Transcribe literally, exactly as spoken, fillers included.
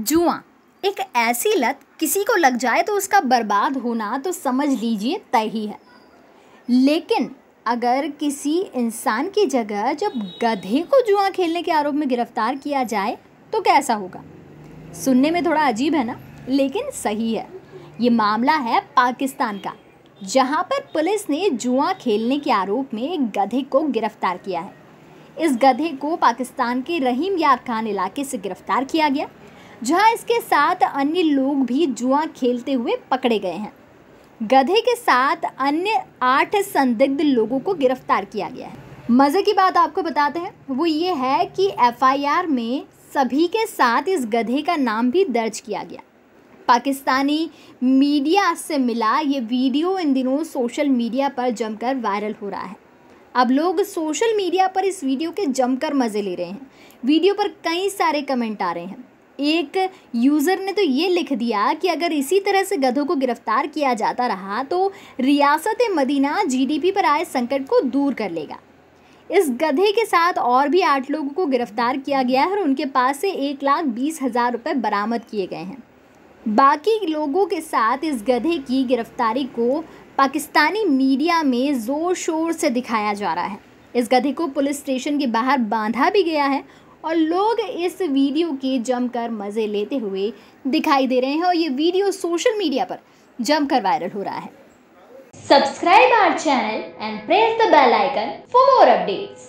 जुआ एक ऐसी लत, किसी को लग जाए तो उसका बर्बाद होना तो समझ लीजिए तय ही है। लेकिन अगर किसी इंसान की जगह जब गधे को जुआ खेलने के आरोप में गिरफ्तार किया जाए तो कैसा होगा? सुनने में थोड़ा अजीब है ना, लेकिन सही है। ये मामला है पाकिस्तान का, जहां पर पुलिस ने जुआ खेलने के आरोप में एक गधे को गिरफ्तार किया है। इस गधे को पाकिस्तान के रहीम यार खान इलाके से गिरफ्तार किया गया, जहां इसके साथ अन्य लोग भी जुआ खेलते हुए पकड़े गए हैं। गधे के साथ अन्य आठ संदिग्ध लोगों को गिरफ्तार किया गया है। मज़े की बात आपको बताते हैं, वो ये है कि एफ आई आर में सभी के साथ इस गधे का नाम भी दर्ज किया गया। पाकिस्तानी मीडिया से मिला ये वीडियो इन दिनों सोशल मीडिया पर जमकर वायरल हो रहा है। अब लोग सोशल मीडिया पर इस वीडियो के जमकर मज़े ले रहे हैं। वीडियो पर कई सारे कमेंट आ रहे हैं। एक यूज़र ने तो ये लिख दिया कि अगर इसी तरह से गधों को गिरफ्तार किया जाता रहा तो रियासत मदीना जी डी पी पर आए संकट को दूर कर लेगा। इस गधे के साथ और भी आठ लोगों को गिरफ्तार किया गया है और उनके पास से एक लाख बीस हज़ार रुपये बरामद किए गए हैं। बाकी लोगों के साथ इस गधे की गिरफ्तारी को पाकिस्तानी मीडिया में ज़ोर शोर से दिखाया जा रहा है। इस गधे को पुलिस स्टेशन के बाहर बांधा भी गया है और लोग इस वीडियो के जमकर मज़े लेते हुए दिखाई दे रहे हैं और ये वीडियो सोशल मीडिया पर जमकर वायरल हो रहा है। Subscribe our channel and press the bell icon for more updates.